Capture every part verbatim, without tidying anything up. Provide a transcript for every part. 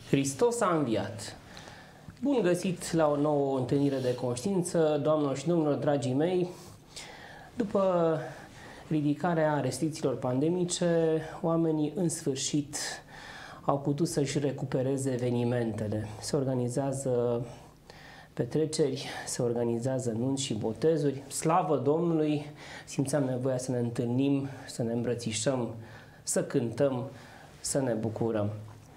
Hristos a înviat! Bun găsit la o nouă întâlnire de conștiință, doamnelor și domnilor, dragii mei! După ridicarea restricțiilor pandemice, oamenii în sfârșit au putut să-și recupereze evenimentele. Se organizează petreceri, se organizează nunți și botezuri. Slavă Domnului! Simțeam nevoia să ne întâlnim, să ne îmbrățișăm, să cântăm, să ne bucurăm.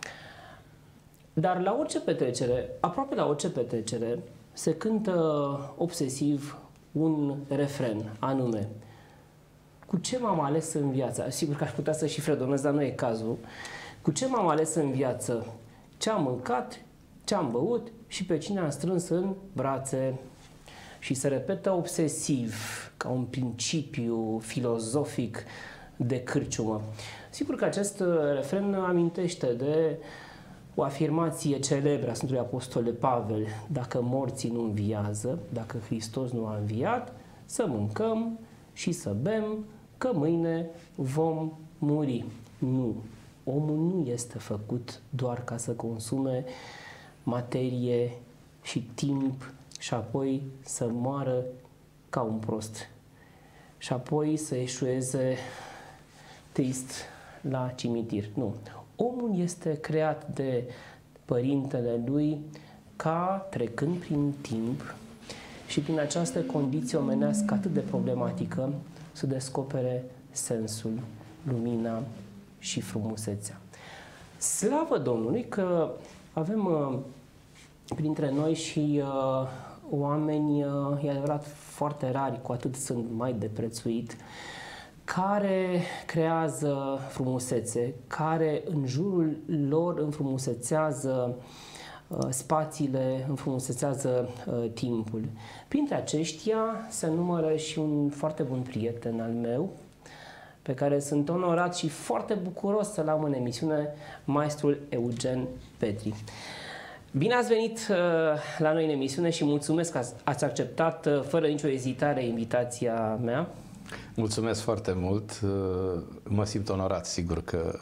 Dar la orice petrecere, aproape la orice petrecere, se cântă obsesiv un refren, anume: cu ce m-am ales în viață? Sigur că aș putea să și fredonez, dar nu e cazul. Cu ce m-am ales în viață? Ce am mâncat, ce am băut și pe cine am strâns în brațe? Și se repetă obsesiv, ca un principiu filozofic de cârciumă. Sigur că acest refren amintește de o afirmație celebră a Sfântului Apostole Pavel: dacă morții nu înviază, dacă Hristos nu a înviat, să mâncăm și să bem, că mâine vom muri. Nu. Omul nu este făcut doar ca să consume materie și timp și apoi să moară ca un prost și apoi să eșueze trist la cimitir. Nu. Omul este creat de Părintele Lui ca, trecând prin timp și prin această condiție omenească atât de problematică, să descopere sensul, lumina și frumusețea. Slavă Domnului că avem uh, printre noi și uh, oameni, uh, e adevărat, foarte rari, cu atât sunt mai de prețuit, care creează frumusețe, care în jurul lor înfrumusețează uh, spațiile, înfrumusețează uh, timpul. Printre aceștia se numără și un foarte bun prieten al meu, pe care sunt onorat și foarte bucuros să-l am în emisiune, maestrul Eugen Petri. Bine ați venit uh, la noi în emisiune și mulțumesc că ați acceptat uh, fără nicio ezitare invitația mea. Mulțumesc foarte mult, mă simt onorat, sigur că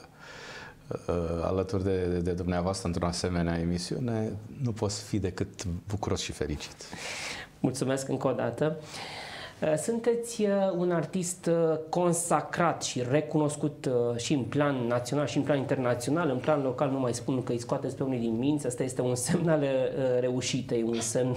alături de, de dumneavoastră într-o asemenea emisiune nu poți fi decât bucuros și fericit. Mulțumesc încă o dată. Sunteți un artist consacrat și recunoscut și în plan național și în plan internațional. În plan local nu mai spun că îi scoateți pe unii din minți, asta este un semn al reușitei, un semn...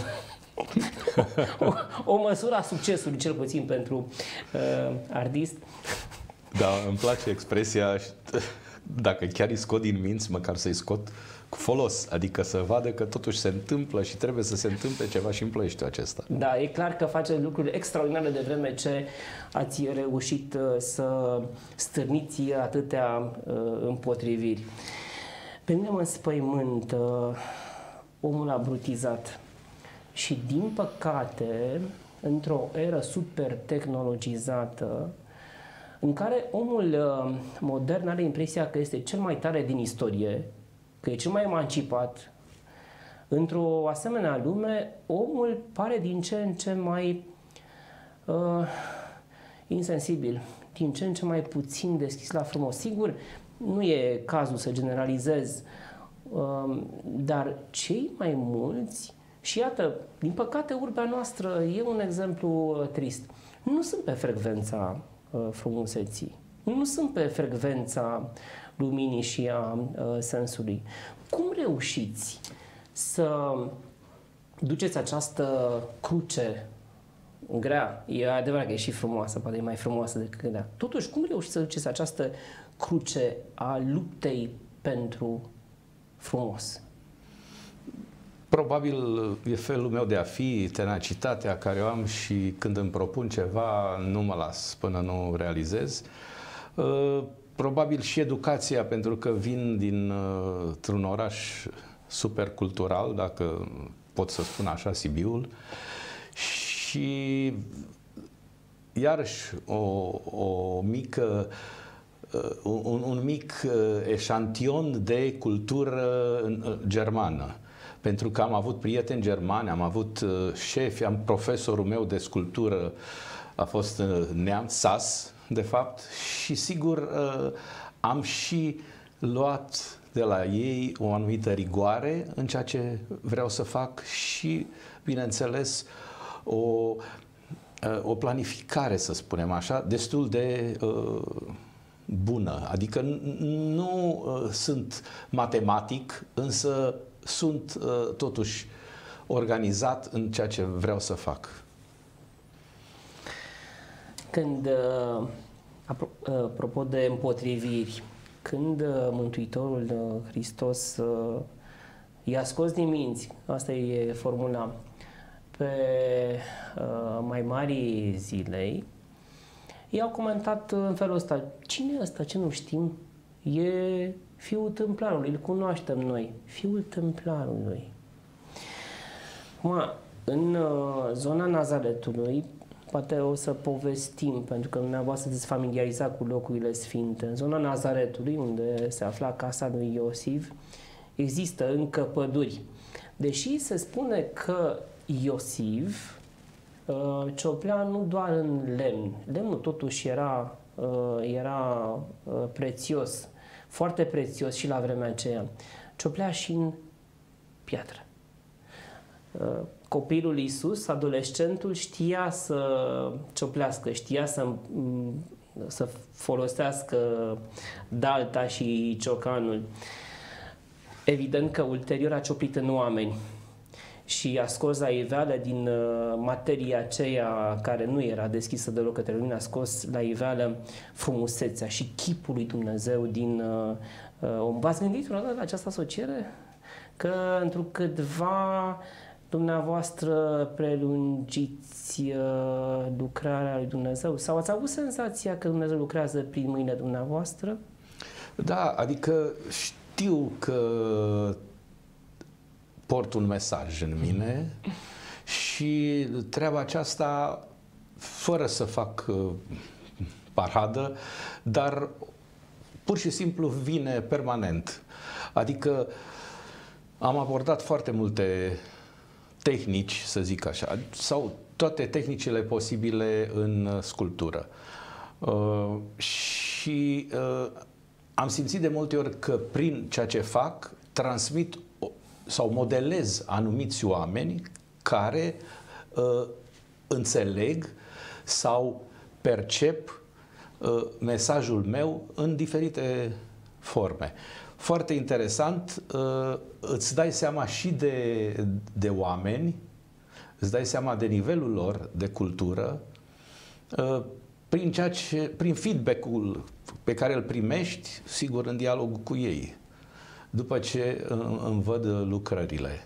o, o măsură a succesului, cel puțin pentru uh, artist. Da, îmi place expresia, dacă chiar îi scot din minți, măcar să-i scot cu folos, adică să vadă că totuși se întâmplă și trebuie să se întâmple ceva și în Ploieștiul acesta. Da, e clar că faceți lucruri extraordinare de vreme ce ați reușit uh, să stârniți atâtea uh, împotriviri. Pe mine mă înspăimântă uh, omul abrutizat. Și din păcate, într-o eră super tehnologizată, în care omul modern are impresia că este cel mai tare din istorie, că e cel mai emancipat, într-o asemenea lume, omul pare din ce în ce mai uh, insensibil, din ce în ce mai puțin deschis la frumos. Sigur, nu e cazul să generalizez, uh, dar cei mai mulți, și iată, din păcate, urbea noastră e un exemplu trist. Nu sunt pe frecvența uh, frumuseții, nu sunt pe frecvența luminii și a uh, sensului. Cum reușiți să duceți această cruce grea? E adevărat că e și frumoasă, poate e mai frumoasă decât grea. Totuși, cum reușiți să duceți această cruce a luptei pentru frumos? Probabil e felul meu de a fi, tenacitatea care o am și când îmi propun ceva, nu mă las până nu realizez. Probabil și educația, pentru că vin dintr-un oraș supercultural, dacă pot să spun așa, Sibiul, și iarăși o, o mică, un, un mic eșantion de cultură germană. Pentru că am avut prieteni germani, am avut șefi, am profesorul meu de sculptură a fost neamț, sas, de fapt, și sigur am și luat de la ei o anumită rigoare în ceea ce vreau să fac și, bineînțeles, o, o planificare, să spunem așa, destul de uh, bună. Adică nu uh, sunt matematic, însă sunt uh, totuși organizat în ceea ce vreau să fac. Când, uh, apropo de împotriviri, când uh, Mântuitorul uh, Hristos uh, i-a scos din minți, asta e formula, pe uh, mai mari zilei, i-au comentat în felul ăsta: cine e ăsta, ce nu știm? E fiul tâmplarului, îl cunoaștem noi, fiul tâmplarului. Ma, în uh, zona Nazaretului, poate o să povestim, pentru că dumneavoastră sunteți familiarizat cu locurile sfinte. În zona Nazaretului, unde se afla casa lui Iosif, există încă păduri. Deși se spune că Iosif uh, cioplea nu doar în lemn. Lemnul totuși era, uh, era uh, prețios, foarte prețios și la vremea aceea. Cioplea și în piatră. Uh, copilul Iisus, adolescentul, știa să cioplească, știa să, să folosească dalta și ciocanul. Evident că ulterior a cioplit în oameni și a scos la iveală din materia aceea care nu era deschisă deloc către lumină, a scos la iveală frumusețea și chipul lui Dumnezeu din om. V-ați gândit la această asociere? Că întrucâtva dumneavoastră prelungiți uh, lucrarea lui Dumnezeu? Sau ați avut senzația că Dumnezeu lucrează prin mâinile dumneavoastră? Da, adică știu că port un mesaj în mine și treaba aceasta, fără să fac uh, paradă, dar pur și simplu vine permanent. Adică am abordat foarte multe tehnici, să zic așa, sau toate tehnicile posibile în sculptură. Uh, și uh, am simțit de multe ori că prin ceea ce fac transmit sau modelez anumiți oameni care uh, înțeleg sau percep uh, mesajul meu în diferite forme. Foarte interesant, îți dai seama și de, de oameni, îți dai seama de nivelul lor de cultură, prin, ceea ce, prin feedback-ul pe care îl primești, sigur, în dialog cu ei, după ce îmi văd lucrările.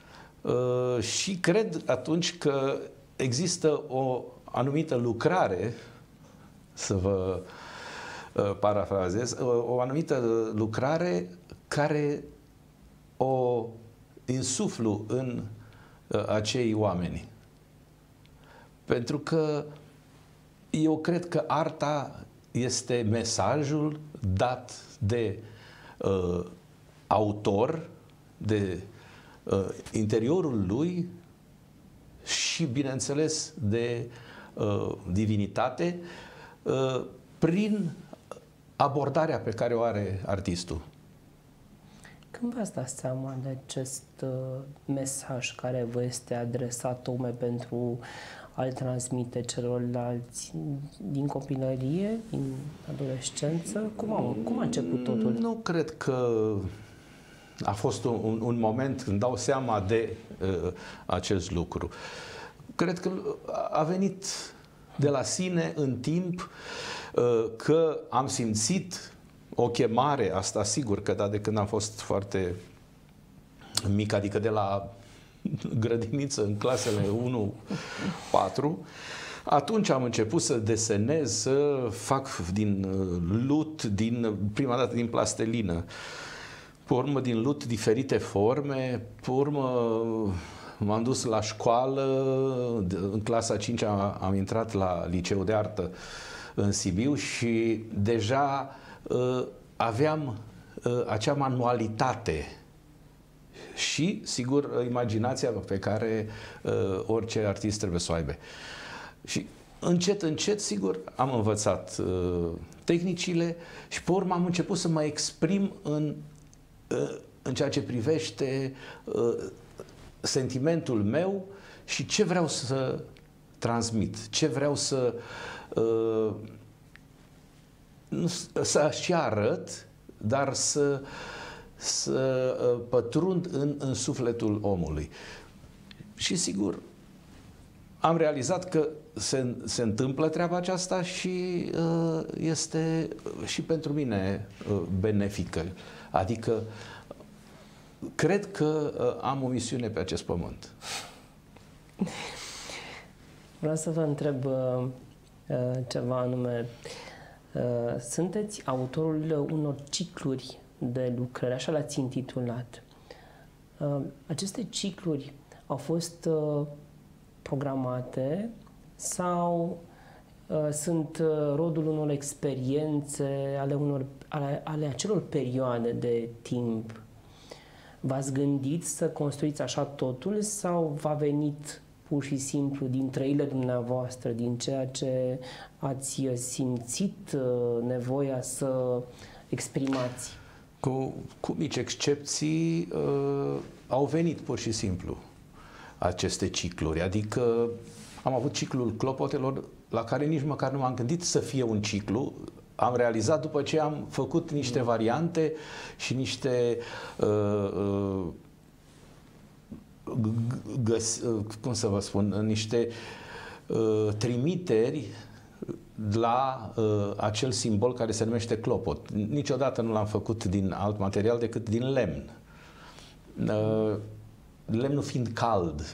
Și cred atunci că există o anumită lucrare, să vă parafrazez, o anumită lucrare care o insuflu în acei oameni. Pentru că eu cred că arta este mesajul dat de uh, autor, de uh, interiorul lui și, bineînțeles, de uh, divinitate uh, prin abordarea pe care o are artistul. Când v-ați dat seama de acest uh, mesaj care vă este adresat tocmai pentru a-l transmite celorlalți din copilărie, din adolescență? Cum a, cum a început totul? Nu cred că a fost un, un moment când dau seama de uh, acest lucru. Cred că a venit de la sine în timp, că am simțit o chemare, asta sigur că da, de când am fost foarte mic, adică de la grădiniță în clasele unu patru, atunci am început să desenez, să fac din lut, din, prima dată din plastelină, pe urmă din lut diferite forme, pe urmă m-am dus la școală, în clasa a cincea am intrat la Liceul de Artă în Sibiu și deja uh, aveam uh, acea manualitate și, sigur, imaginația pe care uh, orice artist trebuie să o aibă. Și încet, încet, sigur, am învățat uh, tehnicile și pe urmă am început să mă exprim în în ceea ce privește sentimentul meu și ce vreau să transmit, ce vreau să să și arăt, dar să, să pătrund în, în sufletul omului. Și sigur, am realizat că se, se întâmplă treaba aceasta și uh, este și pentru mine uh, benefică. Adică cred că uh, am o misiune pe acest pământ. Vreau să vă întreb uh, ceva anume. Uh, sunteți autorul unor cicluri de lucrări, așa l-ați intitulat. Uh, aceste cicluri au fost uh, programate sau uh, sunt uh, rodul unor experiențe ale, unor, ale, ale acelor perioade de timp? V-ați gândit să construiți așa totul sau v-a venit pur și simplu din trăile dumneavoastră, din ceea ce ați simțit uh, nevoia să exprimați? Cu, cu mici excepții uh, au venit pur și simplu aceste cicluri. Adică am avut ciclul clopotelor la care nici măcar nu m-am gândit să fie un ciclu. Am realizat după ce am făcut niște variante și niște uh, uh, găs, cum să vă spun, niște uh, trimiteri la uh, acel simbol care se numește clopot. Niciodată nu l-am făcut din alt material decât din lemn. Uh, lemnul fiind cald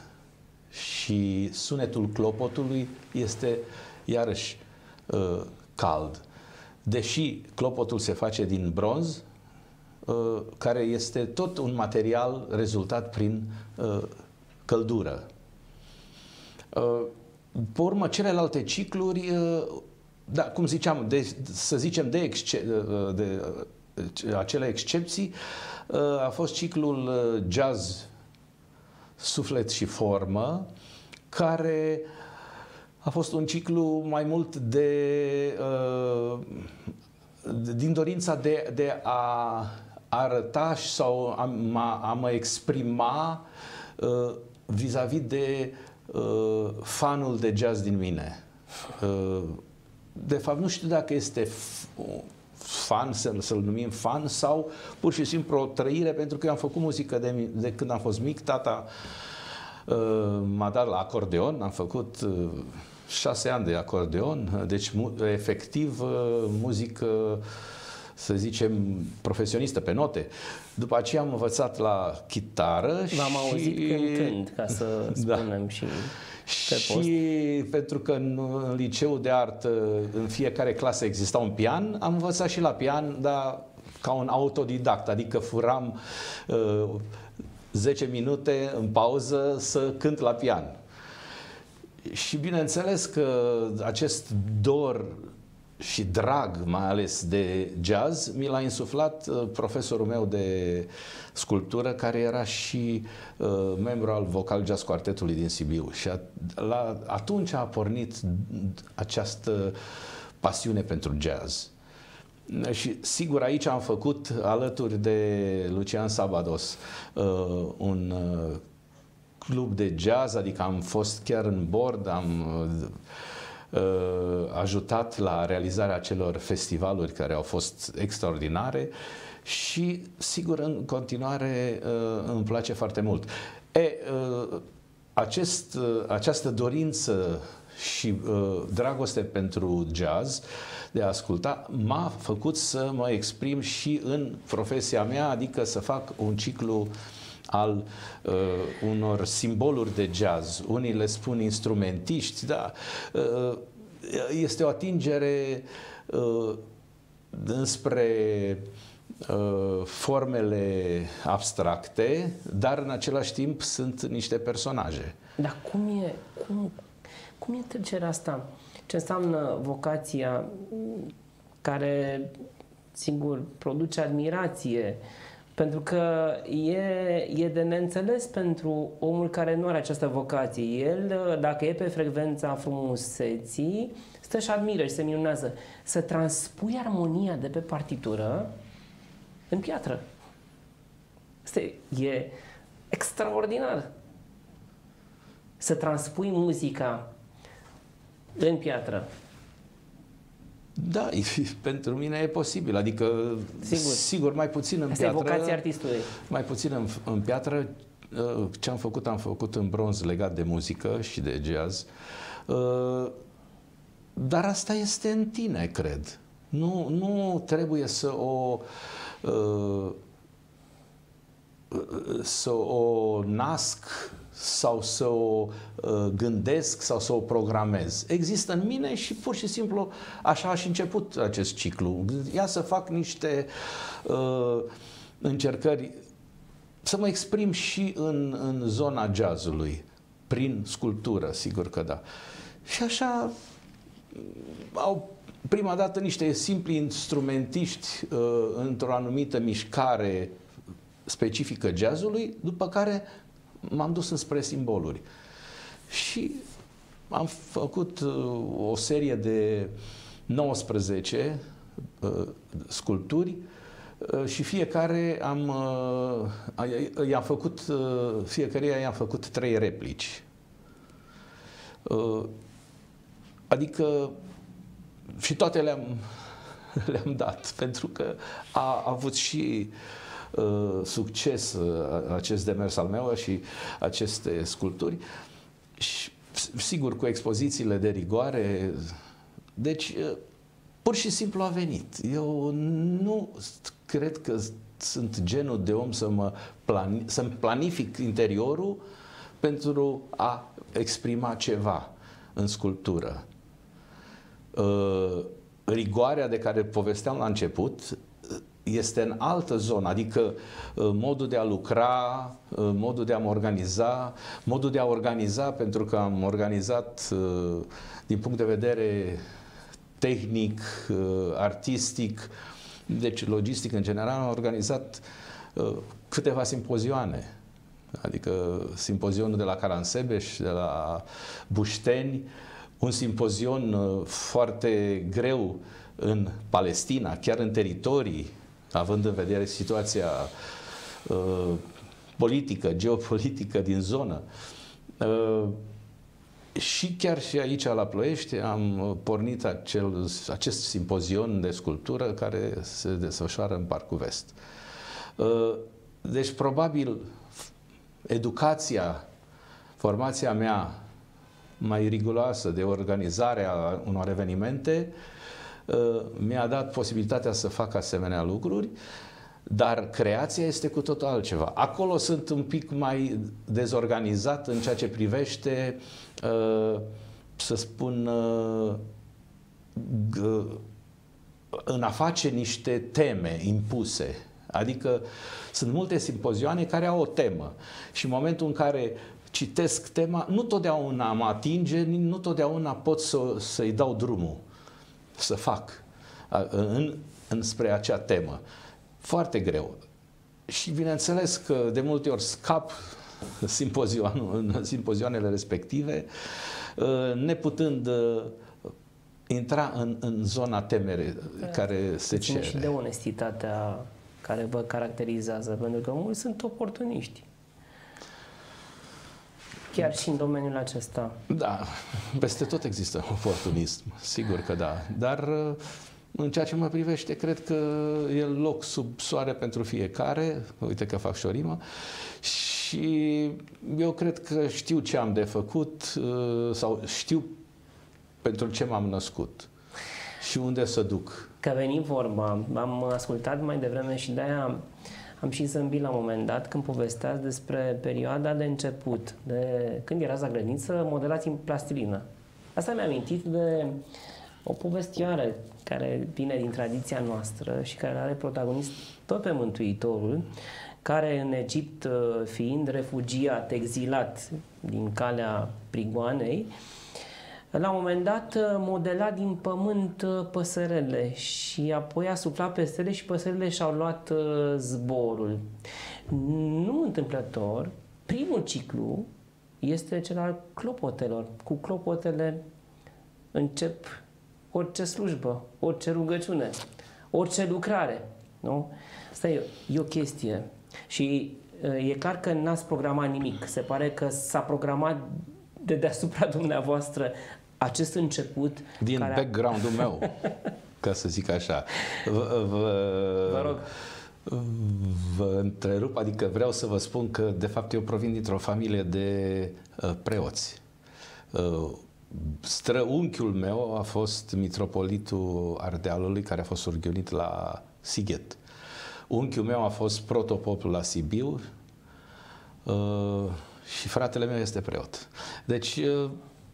și sunetul clopotului este iarăși uh, cald. Deși clopotul se face din bronz, uh, care este tot un material rezultat prin uh, căldură. Uh, pe urmă, celelalte cicluri, uh, da, cum ziceam, de, să zicem de, exce de, de, de acele excepții, uh, a fost ciclul uh, jazz, suflet și formă, care a fost un ciclu mai mult de, uh, din dorința de, de a arăta sau a, a mă exprima uh, vis-a-vis de uh, fanul de jazz din mine. Uh, de fapt, nu știu dacă este fan, să-l să numim fan, sau pur și simplu o trăire, pentru că eu am făcut muzică de, de când am fost mic. Tata uh, m-a dat la acordeon, am făcut uh, șase ani de acordeon, deci efectiv uh, muzică, să zicem, profesionistă pe note. După aceea am învățat la chitară. V-am auzit cântând, ca să spunem, da. și pe post. Și pentru că în, în liceu de artă în fiecare clasă exista un pian, am învățat și la pian, dar ca un autodidact, adică furam uh, zece minute în pauză să cânt la pian. Și bineînțeles că acest dor și drag, mai ales de jazz, mi l-a insuflat uh, profesorul meu de sculptură, care era și uh, membru al Vocal Jazz Quartetului din Sibiu. Și a, la, atunci a pornit această pasiune pentru jazz. Și sigur, aici am făcut, alături de Lucian Sabados, uh, un uh, club de jazz, adică am fost chiar în board, am uh, ajutat la realizarea acelor festivaluri care au fost extraordinare și, sigur, în continuare îmi place foarte mult. E, acest, această dorință și dragoste pentru jazz, de a asculta, m-a făcut să mă exprim și în profesia mea, adică să fac un ciclu al uh, unor simboluri de jazz. Unii le spun instrumentiști, da. Uh, este o atingere uh, înspre uh, formele abstracte, dar în același timp sunt niște personaje. Dar cum e, cum, cum e trecerea asta? Ce înseamnă vocația care, sigur, produce admirație? Pentru că e, e de neînțeles pentru omul care nu are această vocație. El, dacă e pe frecvența frumuseții, stă și admiră și se minunează. Să transpui armonia de pe partitură în piatră. Asta e, e extraordinar. Să transpui muzica în piatră. Da, pentru mine e posibil, adică sigur, sigur mai puțin în Asta piatră. Asta e vocația artistului. Mai puțin în, în piatră. Ce am făcut, am făcut în bronz legat de muzică și de jazz. Dar asta este în tine, cred. Nu, nu trebuie să o să o nasc sau să o uh, gândesc sau să o programez. Există în mine și pur și simplu așa a și început acest ciclu. Ia să fac niște uh, încercări să mă exprim și în, în zona jazzului, prin sculptură, sigur că da. Și așa au prima dată niște simpli instrumentiști uh, într-o anumită mișcare specifică jazzului, după care m-am dus înspre simboluri. Și am făcut uh, o serie de nouăsprezece uh, sculpturi uh, și fiecare am uh, i-am făcut uh, fiecare i-am făcut trei replici. Uh, adică și toate le-am le-am dat, pentru că a, a avut și Uh, succes uh, acest demers al meu și aceste sculpturi și sigur cu expozițiile de rigoare. Deci uh, pur și simplu a venit. Eu nu cred că sunt genul de om să mă plani, să-mi planific interiorul pentru a exprima ceva în sculptură. Uh, rigoarea de care povesteam la început este în altă zonă, adică modul de a lucra, modul de a mă organiza, modul de a organiza, pentru că am organizat din punct de vedere tehnic, artistic, deci logistic în general, am organizat câteva simpozioane, adică simpozionul de la Caransebeș, de la Bușteni, un simpozion foarte greu în Palestina, chiar în teritorii, având în vedere situația uh, politică, geopolitică din zonă. Uh, și chiar și aici la Ploiești am pornit acel, acest simpozion de sculptură care se desfășoară în Parcul Vest. Uh, deci probabil educația, formația mea mai riguroasă de organizare a unor evenimente mi-a dat posibilitatea să fac asemenea lucruri, dar creația este cu totul altceva. Acolo sunt un pic mai dezorganizat în ceea ce privește, să spun, în a face niște teme impuse. Adică sunt multe simpozioane care au o temă și în momentul în care citesc tema, nu totdeauna mă atinge, nu totdeauna pot să, să-i dau drumul să fac în, înspre acea temă. Foarte greu. Și bineînțeles că de multe ori scap în simpozioanele respective, neputând intra în, în zona temere care se cere. Și de onestitatea care vă caracterizează, pentru că mulți sunt oportuniști. Chiar și în domeniul acesta. Da, peste tot există oportunism, sigur că da. Dar în ceea ce mă privește, cred că e loc sub soare pentru fiecare. Uite că fac și o rimă. Și eu cred că știu ce am de făcut sau știu pentru ce m-am născut și unde să duc. Că veni vorba, am ascultat mai devreme și de-aia am și zâmbit la un moment dat când povesteați despre perioada de început, de când erați la grădiniță, modelați în plastilină. Asta mi-a amintit de o povestioară care vine din tradiția noastră și care are protagonist tot pe Mântuitorul, care în Egipt, fiind refugiat, exilat din calea prigoanei, la un moment dat modela din pământ păsărele și apoi a suflat peste ele și păsările și-au luat zborul. Nu întâmplător, primul ciclu este cel al clopotelor. Cu clopotele încep orice slujbă, orice rugăciune, orice lucrare. Nu? Asta e, e o chestie. Și e clar că n-ați programat nimic. Se pare că s-a programat de deasupra dumneavoastră acest început. Din care background-ul meu, ca să zic așa. Vă, vă, vă rog. Vă întrerup, adică vreau să vă spun că de fapt eu provin dintr-o familie de uh, preoți. Uh, străunchiul meu a fost mitropolitul Ardealului, care a fost surghiunit la Sighet. Unchiul meu a fost protopopul la Sibiu uh, și fratele meu este preot. Deci, uh,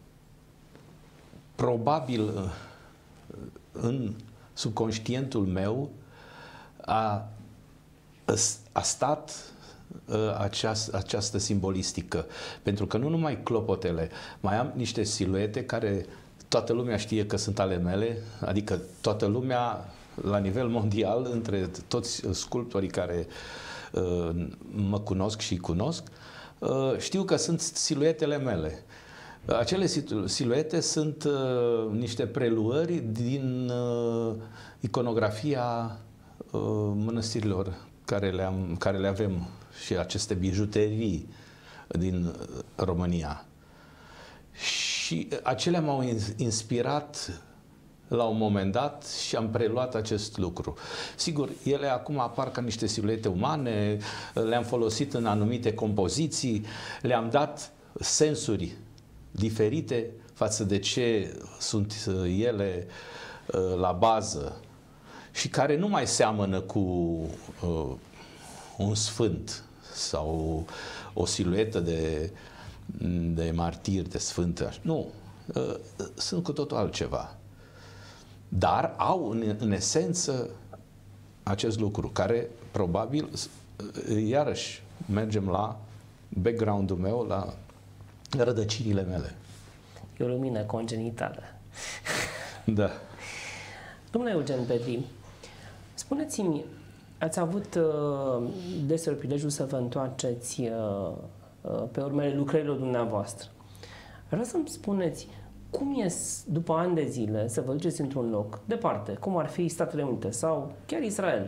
probabil, uh, în subconștientul meu a, a stat uh, aceast, această simbolistică. Pentru că nu numai clopotele, mai am niște siluete care toată lumea știe că sunt ale mele, adică toată lumea la nivel mondial, între toți sculptorii care uh, mă cunosc și cunosc, uh, știu că sunt siluetele mele. Acele siluete sunt uh, niște preluări din uh, iconografia uh, mănăstirilor care le, am, care le avem și aceste bijuterii din România. Și acelea m-au inspirat la un moment dat și am preluat acest lucru. Sigur, ele acum apar ca niște siluete umane, le-am folosit în anumite compoziții, le-am dat sensuri diferite față de ce sunt ele la bază și care nu mai seamănă cu uh, un sfânt sau o siluetă de, de martir, de sfânt. Nu, uh, sunt cu totul altceva. Dar au în, în esență acest lucru, care probabil, iarăși, mergem la background-ul meu, la rădăcinile mele. E o lumină congenitală. Da. Domnule Eugen Petri, spuneți-mi, ați avut uh, deseori prilejul să vă întoarceți uh, uh, pe urmele lucrărilor dumneavoastră. Vreau să-mi spuneți, cum e după ani de zile să vă duceți într-un loc departe, cum ar fi Statele Unite sau chiar Israel,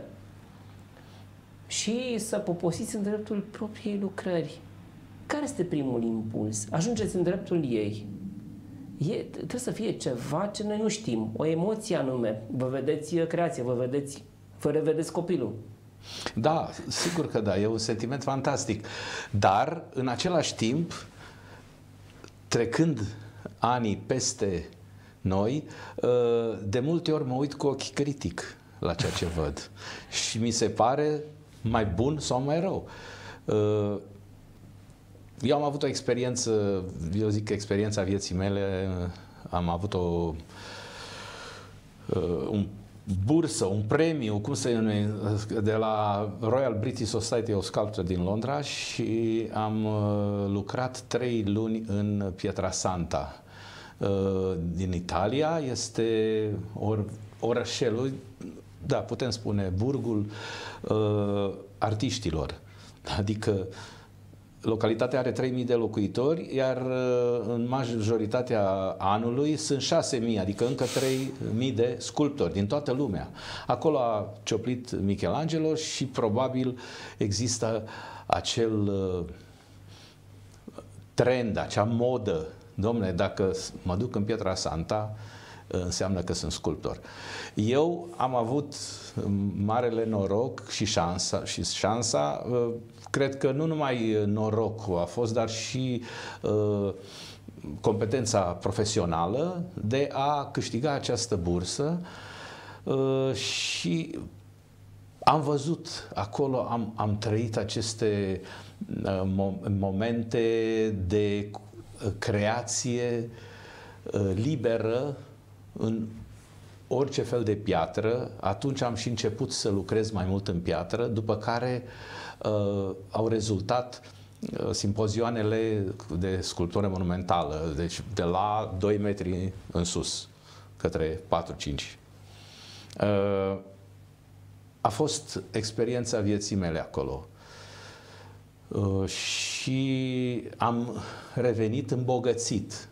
și să poposiți în dreptul propriei lucrări? Care este primul impuls? Ajungeți în dreptul ei. E, trebuie să fie ceva ce noi nu știm, o emoție anume. Vă vedeți creație, vă vedeți, vă revedeți copilul. Da, sigur că da, e un sentiment fantastic. Dar, în același timp, trecând anii peste noi, de multe ori mă uit cu ochi critic la ceea ce văd. Și mi se pare mai bun sau mai rău. Eu am avut o experiență, eu zic că experiența vieții mele, am avut o un bursă, un premiu, cum se numește, de la Royal British Society of Sculpture din Londra și am lucrat trei luni în Pietrasanta din Italia. Este or, orășelul, da, putem spune, burgul uh, artiștilor. Adică localitatea are trei mii de locuitori, iar în majoritatea anului sunt șase mii, adică încă trei mii de sculptori din toată lumea. Acolo a cioplit Michelangelo și probabil există acel trend, acea modă. Dom'le, dacă mă duc în Pietrasanta, înseamnă că sunt sculptor. Eu am avut marele noroc și șansa, și șansa, cred că nu numai norocul a fost, dar și uh, competența profesională de a câștiga această bursă uh, și am văzut acolo, am, am trăit aceste uh, momente de creație uh, liberă în orice fel de piatră. Atunci am și început să lucrez mai mult în piatră, după care uh, au rezultat uh, simpozioanele de sculptură monumentală, deci de la doi metri în sus, către patru cinci. Uh, a fost experiența vieții mele acolo. Uh, și am revenit îmbogățit.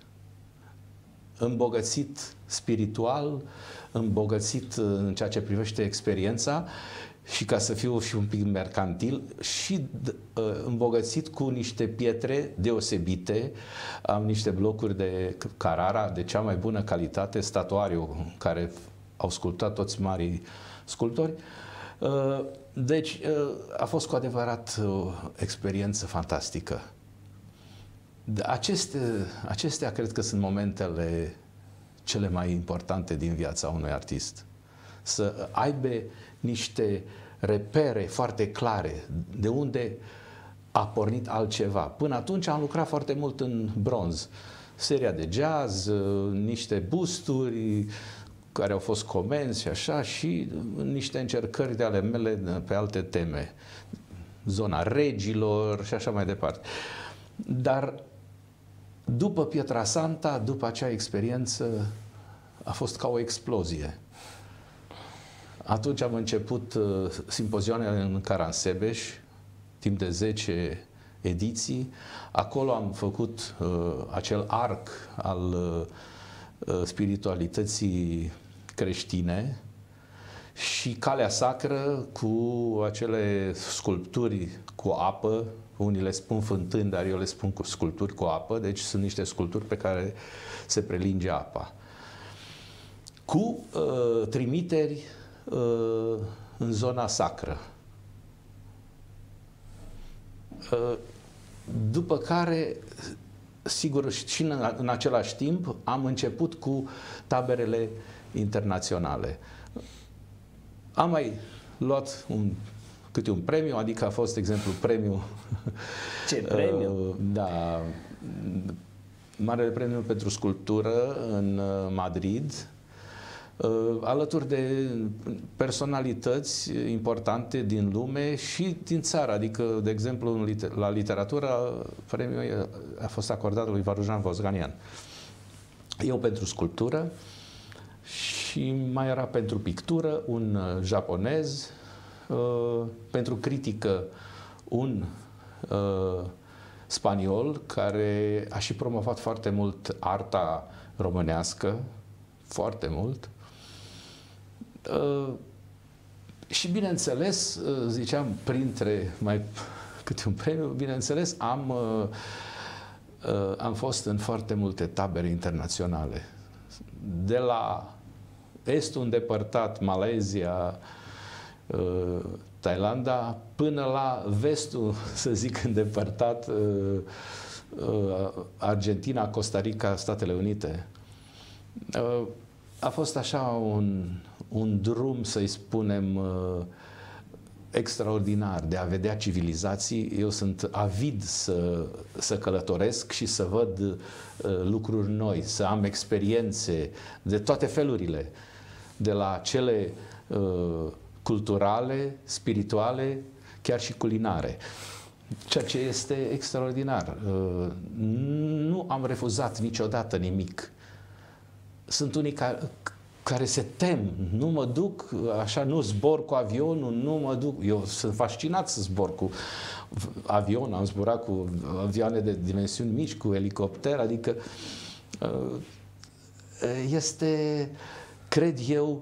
Îmbogățit spiritual, îmbogățit în ceea ce privește experiența și ca să fiu și un pic mercantil, și uh, îmbogățit cu niște pietre deosebite. Am niște blocuri de Carrara de cea mai bună calitate, statuariu care au sculptat toți marii sculptori. Uh, deci uh, a fost cu adevărat o experiență fantastică. Aceste, acestea cred că sunt momentele cele mai importante din viața unui artist. Să aibă niște repere foarte clare de unde a pornit altceva. Până atunci am lucrat foarte mult în bronz. Seria de jazz, niște busturi care au fost comenzi și așa, și niște încercări de ale mele pe alte teme. Zona regilor și așa mai departe. Dar după Pietrasanta, după acea experiență, a fost ca o explozie. Atunci am început uh, simpozioanele în Caransebeș, timp de zece ediții. Acolo am făcut uh, acel arc al uh, spiritualității creștine și calea sacră cu acele sculpturi cu apă. Unii le spun fântâni, dar eu le spun cu sculpturi cu apă, deci sunt niște sculpturi pe care se prelinge apa. Cu uh, trimiteri uh, în zona sacră. Uh, după care, sigur, și în, în același timp, am început cu taberele internaționale. Am mai luat un câte un premiu, adică a fost, de exemplu, premiu... Ce premiu? Uh, da, Marele Premiu pentru Sculptură în Madrid, uh, alături de personalități importante din lume și din țară. Adică, de exemplu, în liter la literatură, premiul a fost acordat lui Varujan Vosganian. Eu pentru sculptură și mai era pentru pictură un japonez, Uh, pentru critică un uh, spaniol care a și promovat foarte mult arta românească, foarte mult. Uh, și bineînțeles, uh, ziceam, printre mai câte un premiu, bineînțeles, am, uh, uh, am fost în foarte multe tabere internaționale. De la estul îndepărtat, Malezia, Thailanda, până la vestul, să zic, îndepărtat, Argentina, Costa Rica, Statele Unite. A fost așa un, un drum, să-i spunem, extraordinar de a vedea civilizații. Eu sunt avid să, să călătoresc și să văd lucruri noi, să am experiențe de toate felurile, de la cele culturale, spirituale, chiar și culinare. Ceea ce este extraordinar. Nu am refuzat niciodată nimic. Sunt unii care, care se tem. Nu mă duc, așa, nu zbor cu avionul, nu mă duc. Eu sunt fascinat să zbor cu avion, am zburat cu avioane de dimensiuni mici, cu elicopter, adică este, cred eu,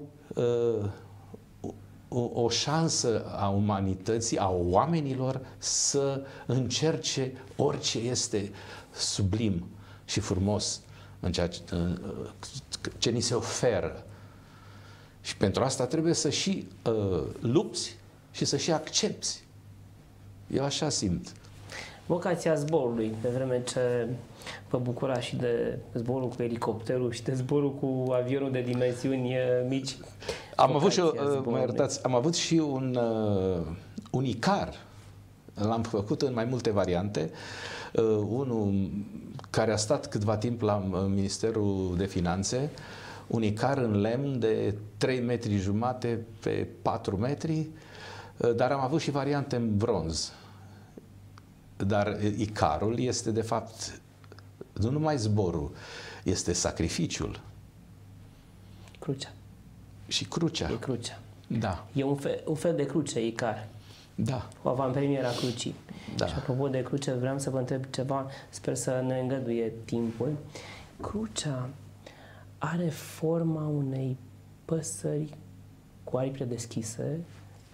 O, o șansă a umanității, a oamenilor să încerce orice este sublim și frumos în ceea ce, ce ni se oferă. Și pentru asta trebuie să și uh, lupți și să și accepti. Eu așa simt. Vocația zborului, pe vreme ce vă bucura și de zborul cu elicopterul și de zborul cu avionul de dimensiuni mici. Am avut, și, mă iertați, am avut și un, uh, un Icar. L-am făcut în mai multe variante. Uh, unul care a stat câtva timp la Ministerul de Finanțe, un Icar în lemn de trei metri jumate pe patru metri, uh, dar am avut și variante în bronz. Dar Icarul este, de fapt, nu numai zborul, este sacrificiul. Crucea. Și crucea. E crucea. Da. E un fel, un fel de cruce, Icar. Da. O avantpremiera crucii. Da. Și apropo de cruce, vreau să vă întreb ceva, sper să ne îngăduie timpul. Crucea are forma unei păsări cu aripile deschise,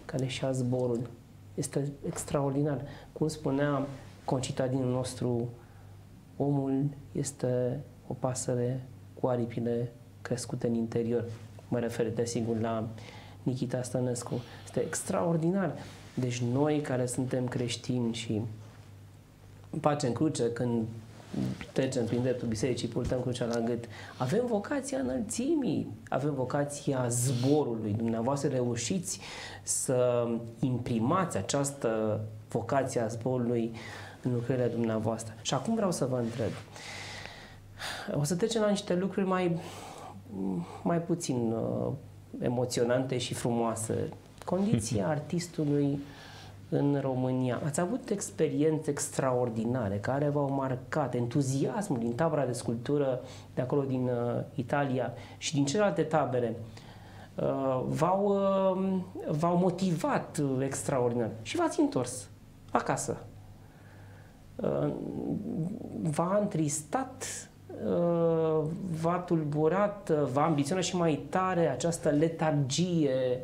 care și ia zborul. Este extraordinar. Cum spunea concitadinul nostru, omul este o pasăre cu aripile crescute în interior. Mă refer, desigur, la Nichita Stănescu. Este extraordinar. Deci noi care suntem creștini și pace în cruce, când trecem prin dreptul bisericii, purtăm crucea la gât, avem vocația înălțimii, avem vocația zborului. Dumneavoastră reușiți să imprimați această vocație a zborului în lucrările dumneavoastră. Și acum vreau să vă întreb. O să trecem la niște lucruri mai, mai puțin uh, emoționante și frumoase. Condiția artistului în România. Ați avut experiențe extraordinare care v-au marcat, entuziasmul din tabăra de sculptură de acolo din uh, Italia și din celelalte tabere uh, v-au, uh, v-au motivat uh, extraordinar și v-ați întors acasă. Uh, v-a întristat, uh, v-a tulburat, uh, v-a ambiționat și mai tare această letargie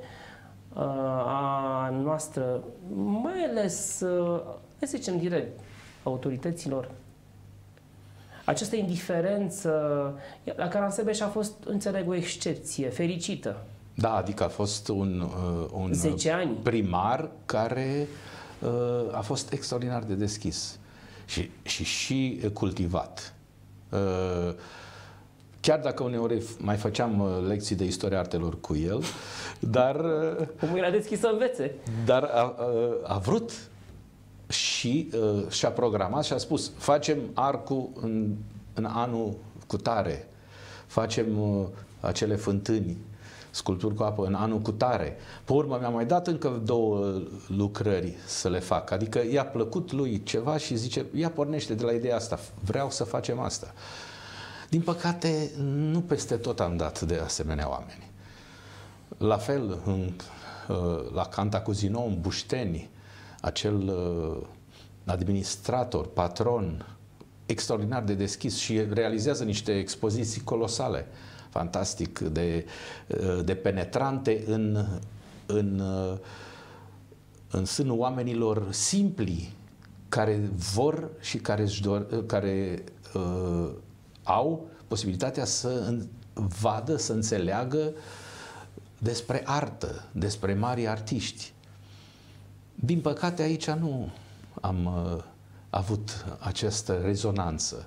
a noastră, mai ales, să zicem direct, autorităților. Această indiferență, la Caransebeș a fost, înțeleg, o excepție fericită. Da, adică a fost un, un zece ani. primar care a fost extraordinar de deschis și, și, și cultivat. Chiar dacă uneori mai făceam lecții de istoria artelor cu el, dar... Cum era deschis să învețe. Dar a, a, a vrut și a, și-a programat și a spus, facem arcul în, în anul cu tare, facem a, acele fântâni, sculpturi cu apă în anul cu tare. Pe urmă mi-a mai dat încă două lucrări să le fac. Adică i-a plăcut lui ceva și zice, ia pornește de la ideea asta, vreau să facem asta. Din păcate, nu peste tot am dat de asemenea oameni. La fel, în, la Cantacuzino, în Bușteni, acel administrator, patron, extraordinar de deschis și realizează niște expoziții colosale, fantastic, de, de penetrante în, în, în sânul oamenilor simpli, care vor și care, își dor, care uh, au posibilitatea să vadă, să înțeleagă despre artă, despre mari artiști. Din păcate, aici nu am uh, avut această rezonanță.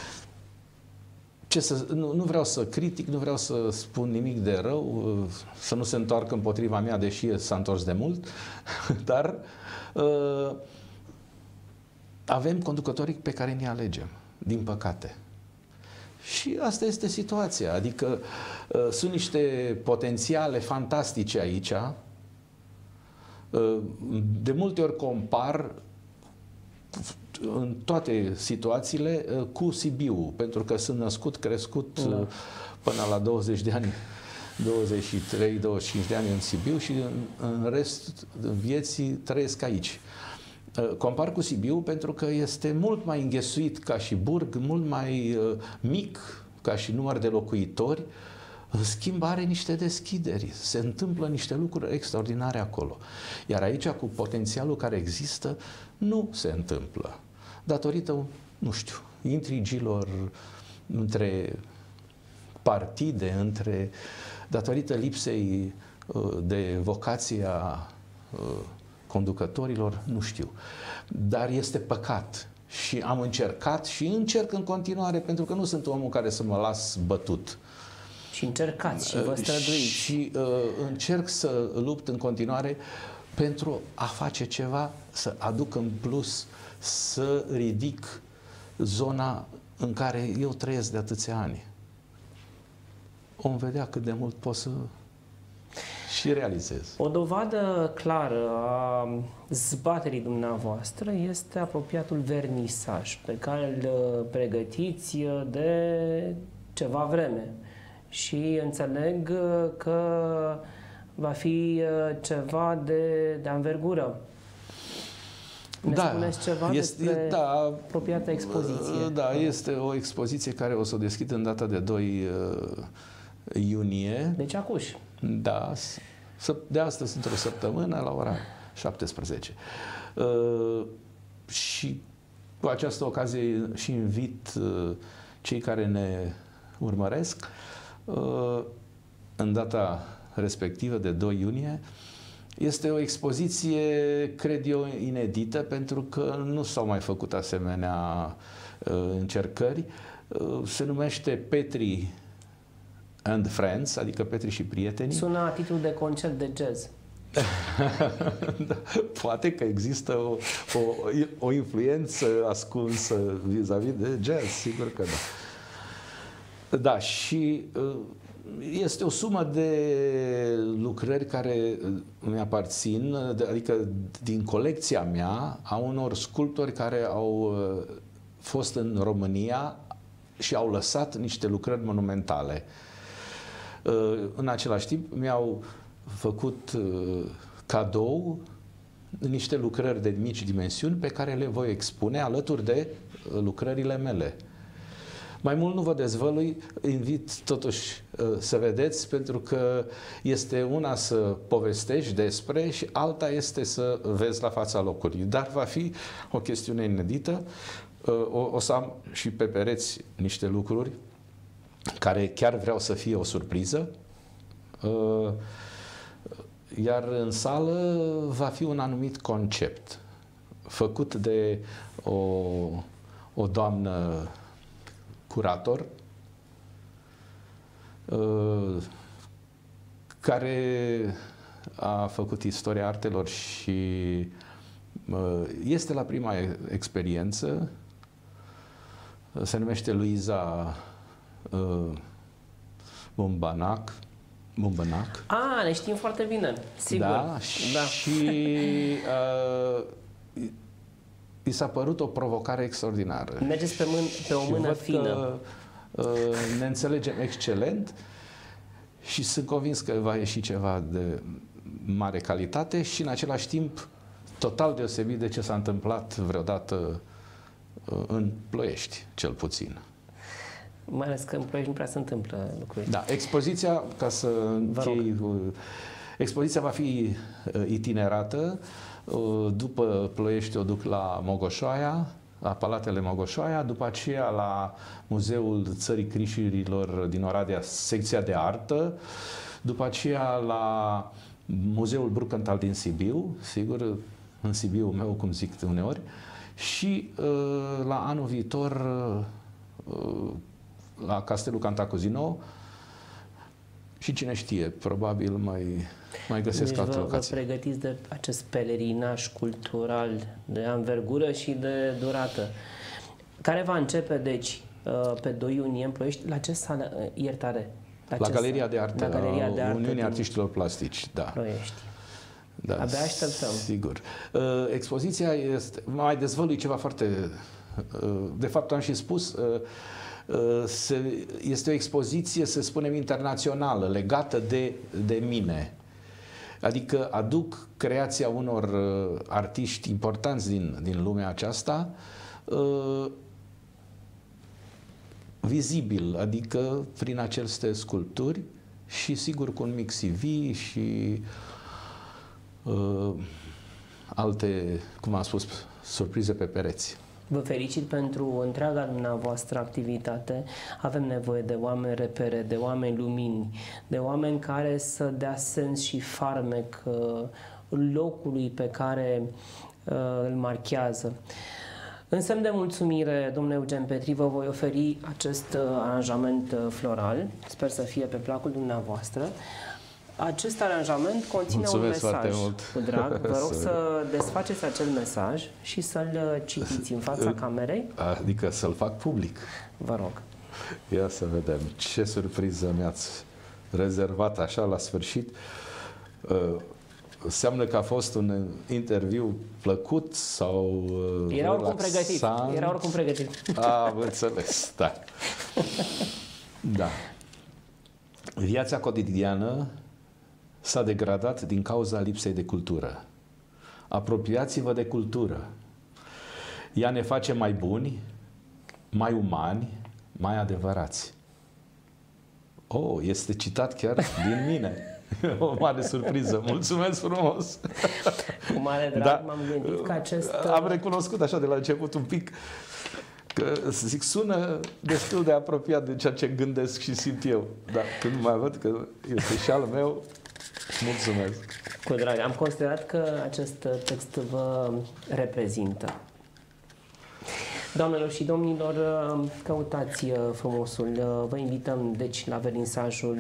Ce să, nu, nu vreau să critic, nu vreau să spun nimic de rău, uh, să nu se întoarcă împotriva mea, deși s-a întors de mult, dar uh, avem conducătorii pe care ne alegem, din păcate. Și asta este situația, adică uh, sunt niște potențiale fantastice aici. Uh, de multe ori compar în toate situațiile uh, cu Sibiu, pentru că sunt născut, crescut uh, până la douăzeci de ani, douăzeci și trei douăzeci și cinci de ani în Sibiu și în, în rest vieții trăiesc aici. Compar cu Sibiu pentru că este mult mai înghesuit ca și burg, mult mai uh, mic ca și număr de locuitori, în schimb are niște deschideri, se întâmplă niște lucruri extraordinare acolo. Iar aici, cu potențialul care există, nu se întâmplă. Datorită, nu știu, intrigilor între partide, între, datorită lipsei uh, de vocație a uh, conducătorilor, nu știu. Dar este păcat și am încercat și încerc în continuare, pentru că nu sunt omul care să mă las bătut. Și încercați și vă străduiți. Și uh, încerc să lupt în continuare pentru a face ceva, să aduc în plus, să ridic zona în care eu trăiesc de atâția ani. Om vedea cât de mult pot să și realizez. O dovadă clară a zbaterii dumneavoastră este apropiatul vernisaj pe care îl pregătiți de ceva vreme. Și înțeleg că va fi ceva de, de anvergură. Ne da, spuneți ceva este, despre da, apropiata expoziție? Da, este o expoziție care o să o deschid în data de doi iunie. Deci acuși. Da. De astăzi, într-o săptămână, la ora șaptesprezece. Uh, și cu această ocazie și invit uh, cei care ne urmăresc uh, în data respectivă de doi iunie. Este o expoziție, cred eu, inedită, pentru că nu s-au mai făcut asemenea uh, încercări. Uh, se numește Petri and Friends, adică Petri și prietenii. Sună a titlu de concert de jazz. Da, poate că există o, o, o influență ascunsă vis-a-vis de jazz, sigur că da. Da, și este o sumă de lucrări care îmi aparțin, adică din colecția mea, a unor sculptori care au fost în România și au lăsat niște lucrări monumentale. În același timp mi-au făcut cadou niște lucrări de mici dimensiuni pe care le voi expune alături de lucrările mele. Mai mult nu vă dezvălui, invit totuși să vedeți, pentru că este una să povestești despre și alta este să vezi la fața locului. Dar va fi o chestiune inedită. O, o să am și pe pereți niște lucruri care chiar vreau să fie o surpriză. Iar în sală va fi un anumit concept făcut de o, o doamnă curator care a făcut istoria artelor și este la prima experiență. Se numește Luiza Bumbanac. Bumbanac. A, ne știm foarte bine, sigur. Da, da. Și uh, i s-a părut o provocare extraordinară. Mergeți pe, mân- pe o mână văd fină. Că, uh, ne înțelegem excelent și sunt convins că va ieși ceva de mare calitate și în același timp total deosebit de ce s-a întâmplat vreodată uh, în Ploiești, cel puțin. Mai ales că în Ploiești nu prea se întâmplă lucruri. Da, expoziția, ca să închei, expoziția va fi itinerată. După Ploiești o duc la Mogoșoaia, la Palatele Mogoșoaia, după aceea la Muzeul Țării Crișurilor din Oradea, secția de artă, după aceea la Muzeul Brucantal din Sibiu, sigur, în Sibiu meu, cum zic uneori, și la anul viitor la Castelul Cantacuzino și cine știe, probabil mai, mai găsesc deci alte vă, locații. Vă pregătiți de acest pelerinaj cultural de anvergură și de durată, care va începe, deci, pe doi iunie în Ploiești. La ce sală, iertare? La, la Galeria de Artă, la Galeria de Artă Uniunii Artiștilor Plastici, da. Ploiești. Da, abia așteptăm. Sigur. Expoziția este, mai dezvălui ceva foarte, de fapt am și spus, este o expoziție, să spunem, internațională, legată de, de mine. Adică aduc creația unor artiști importanți din, din lumea aceasta vizibil, adică prin aceste sculpturi și sigur cu un mic C V și uh, alte, cum am spus, surprize pe pereți. Vă felicit pentru întreaga dumneavoastră activitate. Avem nevoie de oameni repere, de oameni lumini, de oameni care să dea sens și farmec locului pe care uh, îl marchează. În semn de mulțumire, domnule Eugen Petri, vă voi oferi acest uh, aranjament uh, floral. Sper să fie pe placul dumneavoastră. Acest aranjament conține Mulțumesc un mesaj mult. cu drag. Vă rog să desfaceți acel mesaj și să-l citiți în fața camerei. Adică să-l fac public. Vă rog. Ia să vedem ce surpriză mi-ați rezervat așa la sfârșit. Înseamnă că a fost un interviu plăcut sau Era oricum pregătit. Era oricum pregătit. Am înțeles, da. Da. Viața cotidiană s-a degradat din cauza lipsei de cultură. Apropiați-vă de cultură. Ea ne face mai buni, mai umani, mai adevărați. Oh, este citat chiar din mine. O mare surpriză. Mulțumesc frumos! Cu mare drag da, m-am gândit că acest... Am recunoscut așa de la început un pic că, zic, sună destul de apropiat de ceea ce gândesc și simt eu. Dar când mai văd că este și al meu, mulțumesc! Cu drag. Am considerat că acest text vă reprezintă. Doamnelor și domnilor, căutați frumosul. Vă invităm, deci, la vernisajul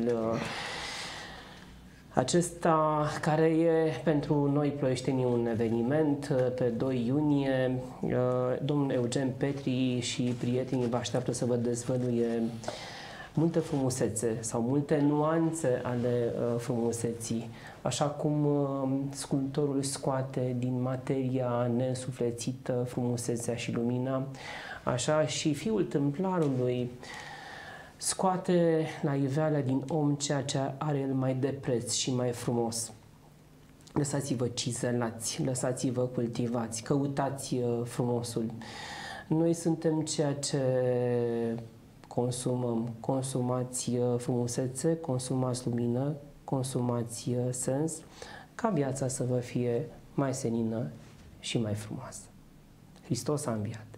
acesta, care e pentru noi ploieștenii un eveniment. Pe doi iunie, domnul Eugen Petri și prietenii vă așteaptă să vă dezvăluie multe frumusețe sau multe nuanțe ale frumuseții. Așa cum sculptorul scoate din materia neînsuflețită frumusețea și lumina, așa și fiul tâmplarului scoate la iveală din om ceea ce are el mai de preț și mai frumos. Lăsați-vă cizelați, lăsați-vă cultivați, căutați frumosul. Noi suntem ceea ce consumăm. Consumați frumusețe, consumați lumină, consumați sens, ca viața să vă fie mai senină și mai frumoasă. Hristos a înviat!